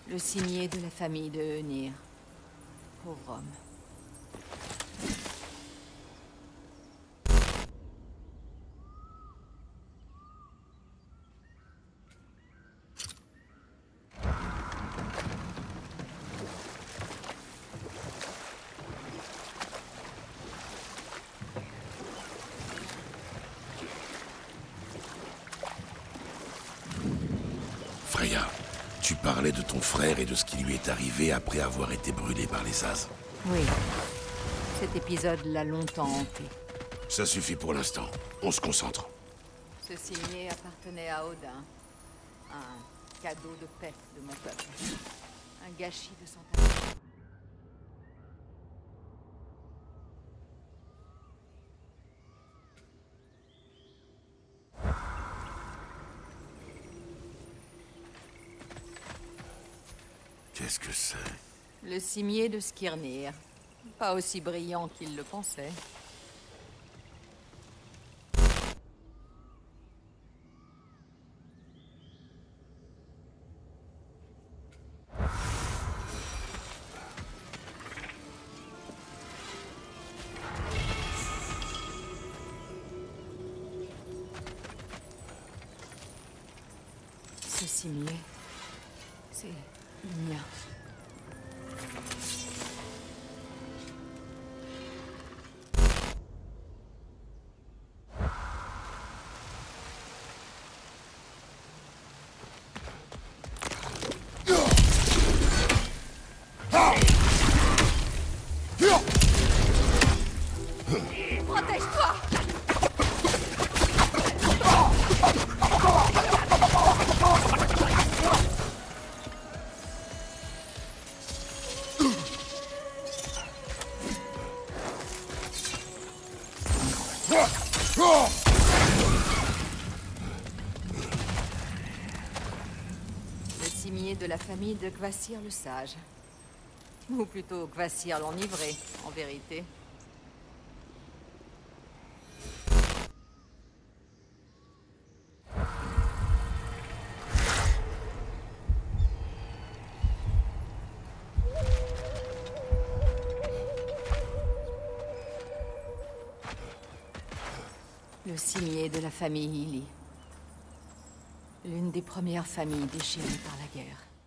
Le cimier de la famille de Önir. Pauvre homme. Freya, tu parlais de ton frère et de ce qui lui est arrivé après avoir été brûlé par les As. Oui. Cet épisode l'a longtemps hanté. Ça suffit pour l'instant. On se concentre. Ce cimier appartenait à Odin. Un cadeau de paix de mon peuple. Un gâchis de son talent. Qu'est-ce que c'est? Le cimier de Skirnir. Pas aussi brillant qu'il le pensait. Ce cimier, c'est le mien. Protège-toi! Le cimier de la famille de Kvasir le Sage. Ou plutôt Kvasir l'Enivré, en vérité. Le cimier de la famille Ili. L'une des premières familles déchirées par la guerre.